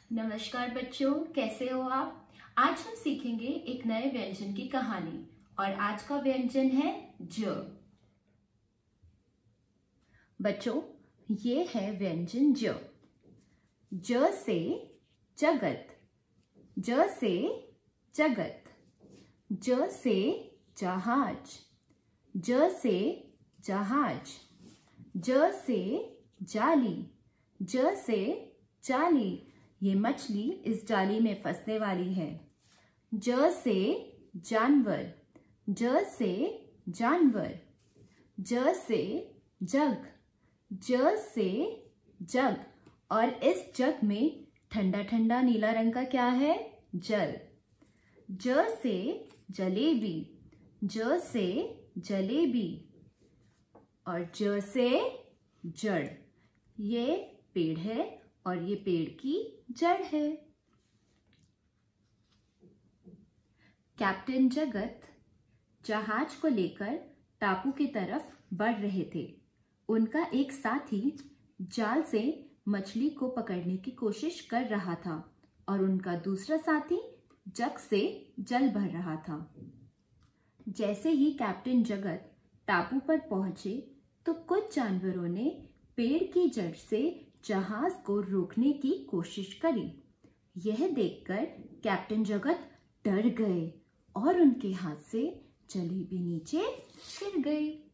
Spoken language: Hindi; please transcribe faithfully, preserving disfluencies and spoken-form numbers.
नमस्कार बच्चों, कैसे हो आप। आज हम सीखेंगे एक नए व्यंजन की कहानी और आज का व्यंजन है ज। बच्चों, ये है व्यंजन ज। ज से जगत, ज से जगत, ज से जहाज, ज से जहाज, ज से जाली, ज से जाली। ये मछली इस जाली में फंसने वाली है। ज से जानवर, ज से जानवर, ज से जग, ज से जग। और इस जग में ठंडा ठंडा नीला रंग का क्या है? जल। ज से जलेबी, ज से जलेबी। और ज से जड़। ये पेड़ है और ये पेड़ की जड़ है। कैप्टन जगत जहाज को लेकर टापू की तरफ बढ़ रहे थे। उनका एक साथी जाल से मछली को पकड़ने की कोशिश कर रहा था और उनका दूसरा साथी जग से जल भर रहा था। जैसे ही कैप्टन जगत टापू पर पहुंचे तो कुछ जानवरों ने पेड़ की जड़ से जहाज को रोकने की कोशिश करी। यह देखकर कैप्टन जगत डर गए और उनके हाथ से जलेबी नीचे गिर गई।